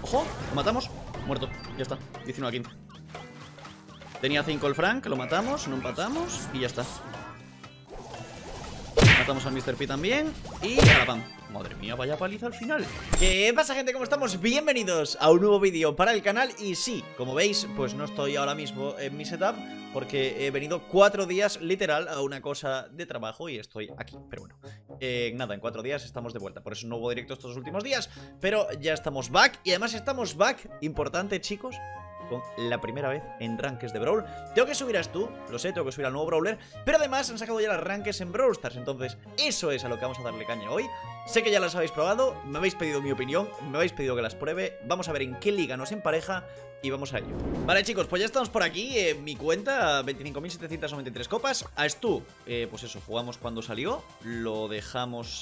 ¡Ojo! Lo matamos. Muerto. Ya está. 19 a 15. Tenía 5 el Frank. Lo matamos. No empatamos. Y ya está. Matamos al Mr. P también. Y a la pam. Madre mía, vaya paliza al final. ¿Qué pasa, gente? ¿Cómo estamos? Bienvenidos a un nuevo vídeo para el canal. Y sí, como veis, pues no estoy ahora mismo en mi setup, porque he venido 4 días literal a una cosa de trabajo y estoy aquí. Pero bueno, nada, en 4 días estamos de vuelta. Por eso no hubo directo estos últimos días, pero ya estamos back. Y además estamos back, importante, chicos, con la primera vez en ranques de Brawl. Tengo que subir a Stu, lo sé, tengo que subir al nuevo Brawler, pero además han sacado ya las ranques en Brawl Stars. Entonces eso es a lo que vamos a darle caña hoy. Sé que ya las habéis probado, me habéis pedido mi opinión, me habéis pedido que las pruebe. Vamos a ver en qué liga nos empareja y vamos a ello. Vale, chicos, pues ya estamos por aquí. Mi cuenta, 25.793 copas. A Stu, pues eso, jugamos cuando salió. Lo dejamos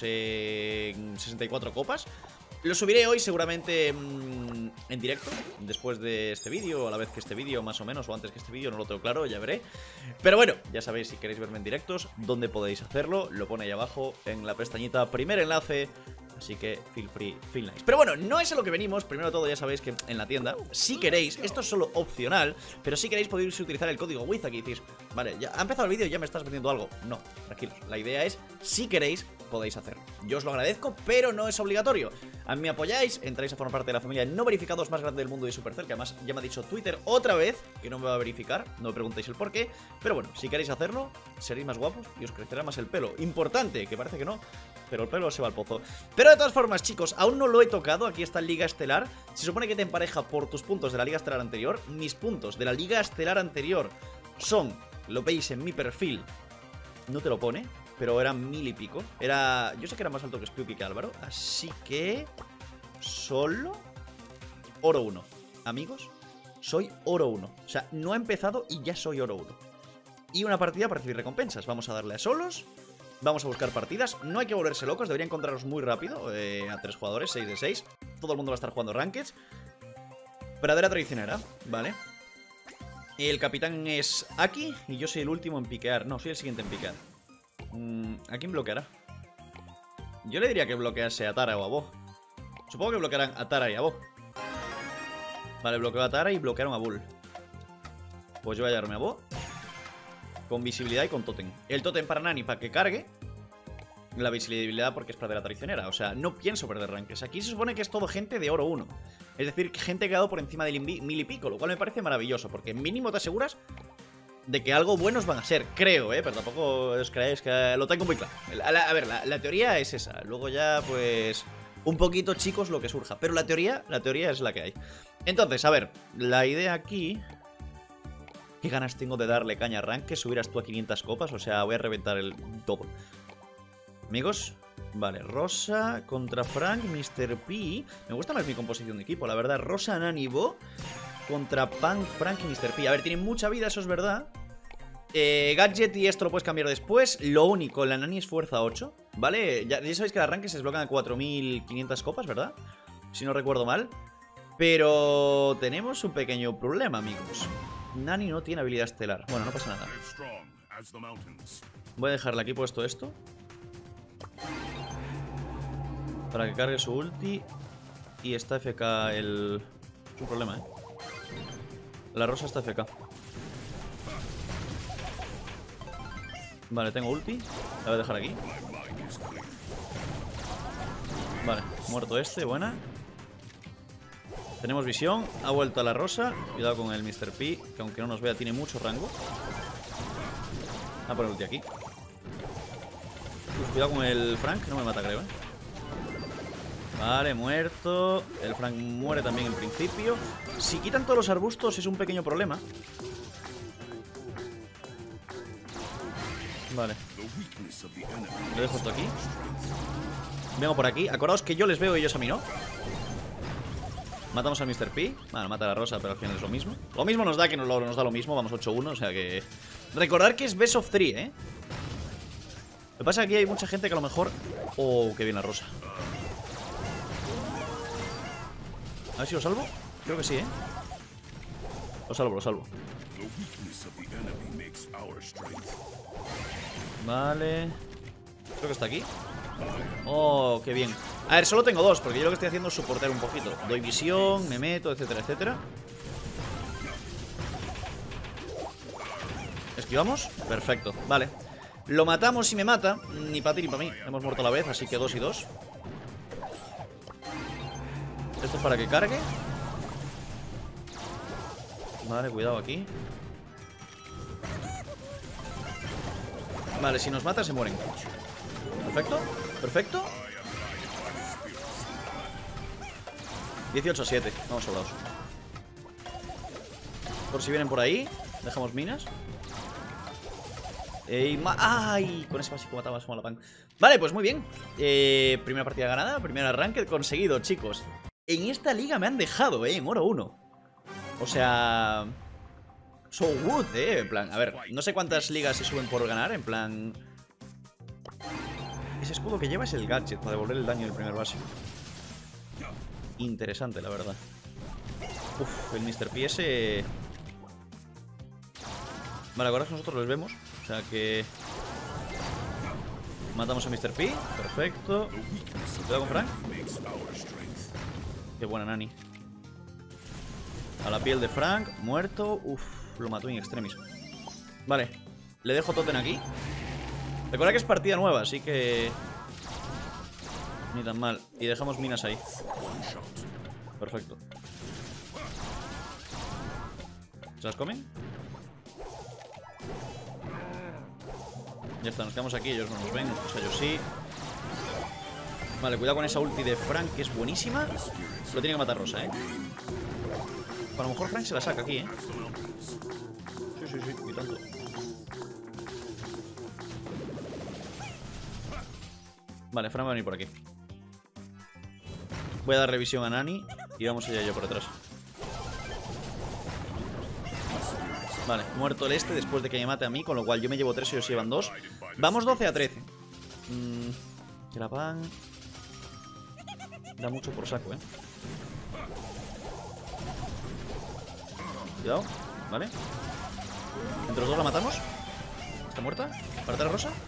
en 64 copas. Lo subiré hoy seguramente en directo, después de este vídeo, a la vez que este vídeo más o menos, o antes que este vídeo, no lo tengo claro, ya veré. Pero bueno, ya sabéis, si queréis verme en directos, dónde podéis hacerlo, lo pone ahí abajo en la pestañita, primer enlace. Así que feel free, feel nice. Pero bueno, no es a lo que venimos. Primero de todo, ya sabéis que en la tienda, si queréis, esto es solo opcional, pero si queréis podéis utilizar el código WIZ. Aquí decís, vale, ya ha empezado el vídeo y ya me estás vendiendo algo. No, tranquilos, la idea es, si queréis, podéis hacerlo. Yo os lo agradezco, pero no es obligatorio. A mí me apoyáis, entráis a formar parte de la familia no verificados más grande del mundo de Supercell, que además ya me ha dicho Twitter otra vez que no me va a verificar. No me preguntéis el por qué, pero bueno, si queréis hacerlo, seréis más guapos y os crecerá más el pelo. Importante, que parece que no, pero el pelo se va al pozo. Pero de todas formas, chicos, aún no lo he tocado. Aquí está Liga Estelar. Se supone que te empareja por tus puntos de la Liga Estelar anterior. Mis puntos de la Liga Estelar anterior son, lo veis en mi perfil, no te lo pone, pero eran 1000 y pico. Yo sé que era más alto que Spooky, que Álvaro. Así que solo oro 1. Amigos, soy oro 1. O sea, no he empezado y ya soy oro 1. Y una partida para recibir recompensas. Vamos a darle a solos. Vamos a buscar partidas. No hay que volverse locos, debería encontraros muy rápido. A 3 jugadores, 6 de 6. Todo el mundo va a estar jugando Rankeds. Pradera traicionera, vale. El capitán es Aki y yo soy el último en piquear. No, soy el siguiente en piquear. ¿A quién bloqueará? Yo le diría que bloquease a Tara o a Bo. Supongo que bloquearán a Tara y a Bo. Vale, bloqueo a Tara y bloquearon a Bull. Pues yo voy a llevarme a Bo con visibilidad y con totem. El totem para Nani para que cargue. La visibilidad porque es pradera traicionera. O sea, no pienso perder ranques. Aquí se supone que es todo gente de oro 1. Es decir, gente que ha quedado por encima del 1000 y pico. Lo cual me parece maravilloso, porque mínimo te aseguras de que algo buenos van a ser, creo, pero tampoco os creáis que lo tengo muy claro. A ver, la teoría es esa. Luego ya, pues, un poquito, chicos, lo que surja. Pero la teoría es la que hay. Entonces, a ver, la idea aquí... ¿Qué ganas tengo de darle caña a rank? Que subieras tú a 500 copas. O sea, voy a reventar el todo. Amigos, vale, Rosa contra Frank, Mr. P. Me gusta más mi composición de equipo, la verdad. Rosa, Nani, Bo contra Punk, Frank y Mr. P. A ver, tienen mucha vida, eso es verdad. Gadget y esto lo puedes cambiar después. Lo único, la Nani es fuerza 8, ¿vale? Ya sabéis que las ranques se desbloquean a 4500 copas, ¿verdad? Si no recuerdo mal. Pero tenemos un pequeño problema, amigos. Nani no tiene habilidad estelar. Bueno, no pasa nada. Voy a dejarle aquí puesto esto para que cargue su ulti. Y está FK el... Es un problema, La Rosa está FK. Vale, tengo ulti. La voy a dejar aquí. Vale, muerto este, buena. Tenemos visión, ha vuelto a la Rosa. Cuidado con el Mr. P, que aunque no nos vea tiene mucho rango. Voy a poner ulti aquí. Cuidado con el Frank, no me mata, creo, Vale, muerto. El Frank muere también en principio. Si quitan todos los arbustos es un pequeño problema. Vale. Lo dejo esto aquí. Vengo por aquí. Acordaos que yo les veo y ellos a mí no. Matamos al Mr. P. Bueno, mata a la Rosa, pero al final es lo mismo. Lo mismo nos da que nos da lo mismo. Vamos 8-1, o sea que... Recordar que es best of 3, Lo que pasa es que aquí hay mucha gente que a lo mejor... Oh, qué bien la Rosa. A ver si lo salvo. Creo que sí, Lo salvo, lo salvo. Vale. Creo que está aquí. Oh, qué bien. A ver, solo tengo dos, porque yo lo que estoy haciendo es soportar un poquito. Doy visión, me meto, etcétera, etcétera. ¿Esquivamos? Perfecto, vale. Lo matamos y me mata. Ni para ti ni para mí. Hemos muerto a la vez, así que 2 y 2. Esto es para que cargue. Vale, cuidado aquí. Vale, si nos mata se mueren. Perfecto, perfecto. 18-7, vamos sobrados. Por si vienen por ahí. Dejamos minas. ¡Ay! Con ese básico mataba a la pan. Vale, pues muy bien. Primera partida ganada, primer ranked conseguido, chicos. En esta liga me han dejado, en oro 1. O sea... So good, en plan, a ver, no sé cuántas ligas se suben por ganar, en plan... Ese escudo que lleva es el gadget para devolver el daño del primer básico. Interesante, la verdad. Uf, el Mr. P ese... Vale, ahora nosotros los vemos. O sea que... Matamos a Mr. P, perfecto. Cuidado con Frank. Qué buena Nani. A la piel de Frank, muerto. Uf, lo mató in extremis. Vale, le dejo totem aquí. Recuerda que es partida nueva, así que... Ni tan mal. Y dejamos minas ahí. Perfecto. ¿Se las comen? Ya está, nos quedamos aquí, ellos no nos ven. O sea, yo sí. Vale, cuidado con esa ulti de Frank, que es buenísima. Lo tiene que matar Rosa, A lo mejor Frank se la saca aquí, Sí, y tanto. Vale, Frank va a venir por aquí. Voy a dar revisión a Nani y vamos allá yo por detrás. Vale, muerto el este después de que me mate a mí, con lo cual yo me llevo 3 y ellos llevan 2. Vamos 12-13. Que la pan... Da mucho por saco, Cuidado, vale. Entre los dos la matamos. ¿Está muerta? ¿Parte la Rosa?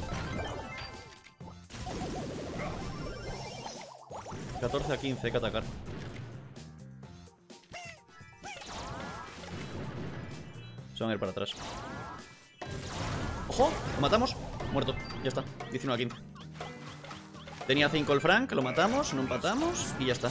14-15, hay que atacar. Se van a ir para atrás. ¡Ojo! Lo matamos. Muerto. Ya está. 19-15. Tenía 5 el Frank. Lo matamos. No empatamos. Y ya está.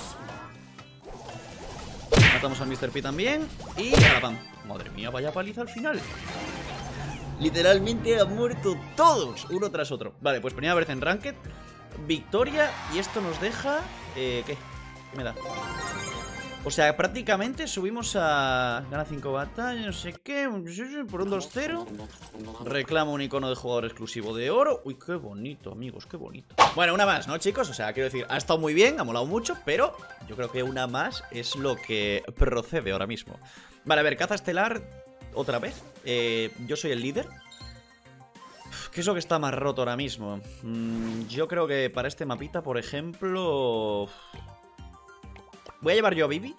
Matamos al Mr. P también. Y a la pam. Madre mía, vaya paliza al final. Literalmente han muerto todos, uno tras otro. Vale, pues primera vez en Ranked. Victoria. Y esto nos deja... ¿Qué? ¿Qué me da? O sea, prácticamente subimos a... Gana 5 batallas, no sé qué. Por un 2-0. Reclama un icono de jugador exclusivo de oro. Uy, qué bonito, amigos, qué bonito. Bueno, una más, ¿no, chicos? O sea, quiero decir, ha estado muy bien, ha molado mucho, pero yo creo que una más es lo que procede ahora mismo. Vale, a ver, caza estelar otra vez. Yo soy el líder. ¿Qué es lo que está más roto ahora mismo? Yo creo que para este mapita, por ejemplo... Voy a llevar yo a Vivi.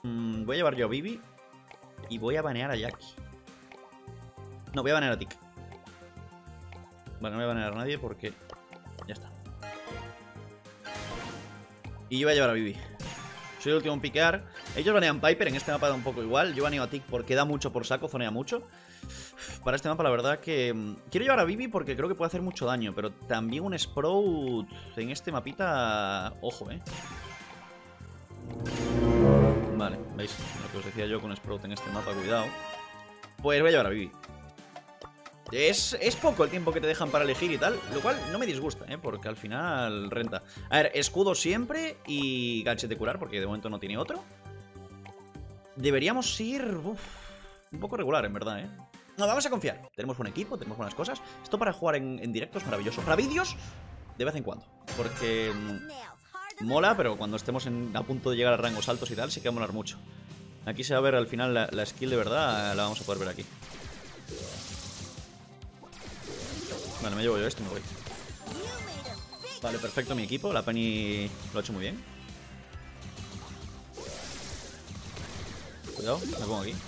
Y voy a banear a Jackie. No, voy a banear a Tick. Vale, no voy a banear a nadie porque... Ya está. Y yo voy a llevar a Vivi. Soy el último en piquear. Ellos banean Piper, en este mapa da un poco igual. Yo baneo a Tick porque da mucho por saco, zonea mucho. Para este mapa la verdad que... Quiero llevar a Vivi porque creo que puede hacer mucho daño. Pero también un Sprout en este mapita... Ojo, Vale, veis lo que os decía yo con Sprout en este mapa, cuidado. Pues voy a llevar a Vivi. Es poco el tiempo que te dejan para elegir y tal, lo cual no me disgusta, porque al final renta. A ver, escudo siempre y gadget de curar, porque de momento no tiene otro. Deberíamos ir un poco regular, en verdad, No, vamos a confiar. Tenemos buen equipo, tenemos buenas cosas. Esto para jugar en directo es maravilloso. Para vídeos, de vez en cuando. Porque... mola, pero cuando estemos a punto de llegar a rangos altos y tal, sí que va a molar mucho. Aquí se va a ver al final la skill de verdad, la vamos a poder ver aquí. Vale, me llevo yo esto y me voy. Vale, perfecto mi equipo, la Penny lo ha hecho muy bien. Cuidado, me pongo aquí.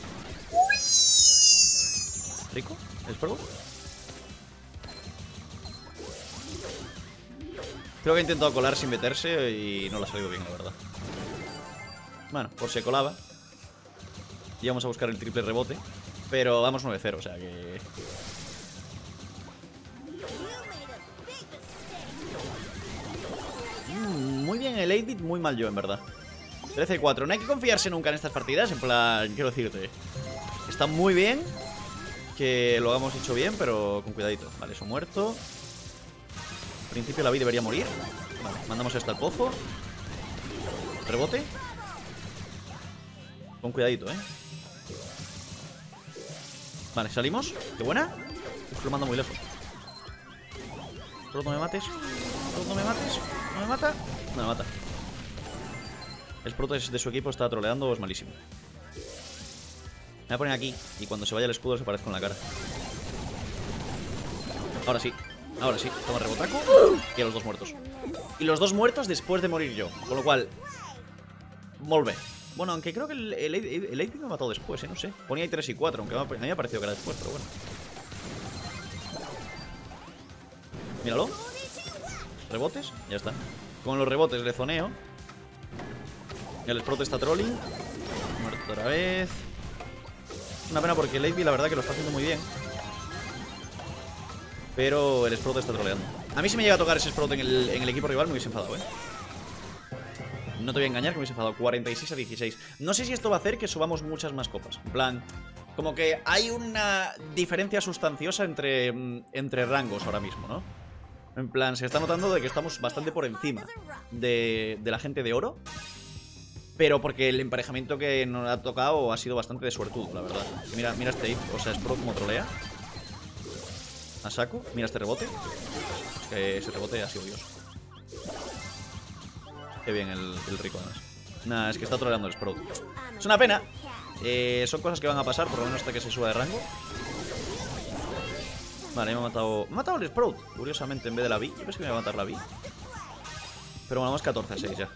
¿Rico? ¿El polvo? Creo que ha intentado colar sin meterse y no le ha salido bien, la verdad. Bueno, por si colaba. Y vamos a buscar el triple rebote. Pero vamos 9-0, o sea que... Muy bien el 8-bit, muy mal yo, en verdad. 13-4. No hay que confiarse nunca en estas partidas. En plan, quiero decirte, está muy bien que lo hagamos hecho bien, pero con cuidadito. Vale, eso muerto. Al principio la Vi debería morir. Vale, mandamos esto al pozo. Rebote. Con cuidadito, Vale, salimos. Qué buena. Uf, lo mando muy lejos. Solo no me mates. Solo no me mates. ¿No me mata? No me mata. El proto de su equipo está troleando, es malísimo. Me voy a poner aquí y cuando se vaya el escudo se aparezco en la cara. Ahora sí. Ahora sí. Toma rebotaco. Y a los dos muertos. Y los dos muertos después de morir yo. Con lo cual... Volve. Bueno, aunque creo que el 8-bit me ha matado después, no sé. Ponía ahí 3 y 4, aunque a mí me ha parecido que era después, pero bueno. Míralo. Rebotes, ya está. Con los rebotes le zoneo. El Sprout está trolling. Muerto otra vez. Una pena porque el 8-bit la verdad que lo está haciendo muy bien. Pero el Sprout está troleando. A mí si me llega a tocar ese Sprout en el equipo rival me hubiese enfadado, No te voy a engañar que me hubiese enfadado. 46-16. No sé si esto va a hacer que subamos muchas más copas. En plan, como que hay una diferencia sustanciosa entre rangos ahora mismo, ¿no? En plan, se está notando de que estamos bastante por encima de la gente de oro. Pero porque el emparejamiento que nos ha tocado ha sido bastante de suertudo, la verdad. Mira este hit, o sea, es pro como trolea. A saco, mira este rebote. Es que ese rebote ha sido Dios. Qué bien el rico, además. Nah, es que está troleando el Sprout. Es una pena. Son cosas que van a pasar, por lo menos hasta que se suba de rango. Vale, me ha matado... Me ha matado el Sprout, curiosamente, en vez de la Vi. Yo pensé que me iba a matar la Vi. Pero bueno, vamos 14-6 ya.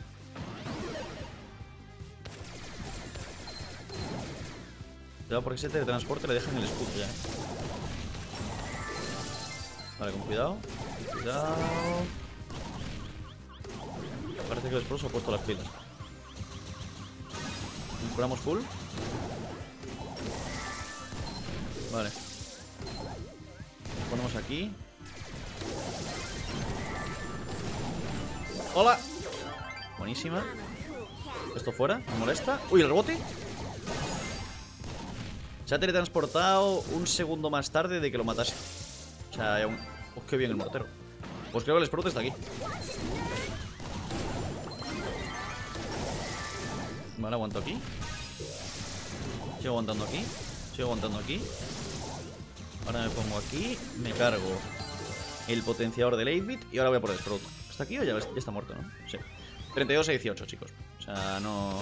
Cuidado porque ese teletransporte le dejan el escudo ya, Vale, con cuidado. Cuidado. Parece que el Sprout se ha puesto las pilas. Nos curamos full. Vale. Ponemos aquí. ¡Hola! Buenísima. Esto fuera, me molesta. ¡Uy, el rebote! Se ha teletransportado un segundo más tarde de que lo matase. O sea, hay un... ¡Oh, qué bien el mortero! Pues creo que el Sprout está aquí. Vale, aguanto aquí. Sigo aguantando aquí. Sigo aguantando aquí. Ahora me pongo aquí. Me cargo el potenciador del 8-bit. Y ahora voy a por el Sprout. ¿Está aquí o ya está muerto, no? Sí. 32-18, chicos. O sea, no...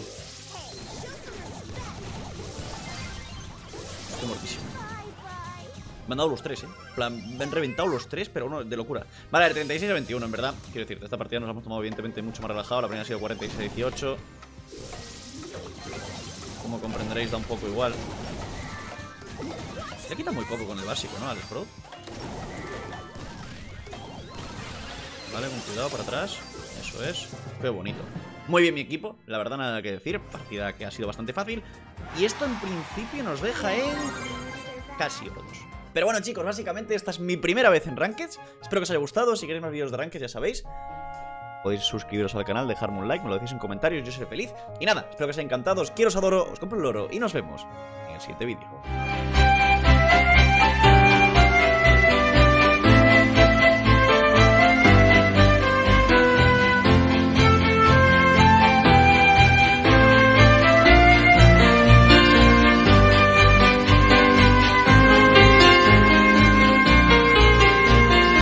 Estoy muertísimo. Me han dado los tres, En plan, me han reventado los tres, pero uno de locura. Vale, a ver, 36-21, en verdad. Quiero decirte, esta partida nos la hemos tomado evidentemente mucho más relajado. La primera ha sido 46-18. Como comprenderéis, da un poco igual. Le quita muy poco con el básico, ¿no? Al Sprout. Vale, con cuidado para atrás. Eso es. Qué bonito. Muy bien mi equipo, la verdad nada que decir. Partida que ha sido bastante fácil. Y esto en principio nos deja en... casi oro 2. Pero bueno chicos, básicamente esta es mi primera vez en Rankeds. Espero que os haya gustado, si queréis más vídeos de Rankeds ya sabéis. Podéis suscribiros al canal, dejarme un like, me lo decís en comentarios, yo seré feliz. Y nada, espero que os haya encantado, os quiero, os adoro, os compro el oro y nos vemos en el siguiente vídeo.